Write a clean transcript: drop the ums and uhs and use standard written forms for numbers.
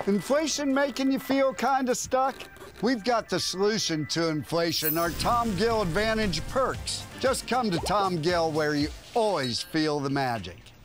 Inflation making you feel kind of stuck? We've got the solution to inflation, our Tom Gill Advantage perks. Just come to Tom Gill where you always feel the magic.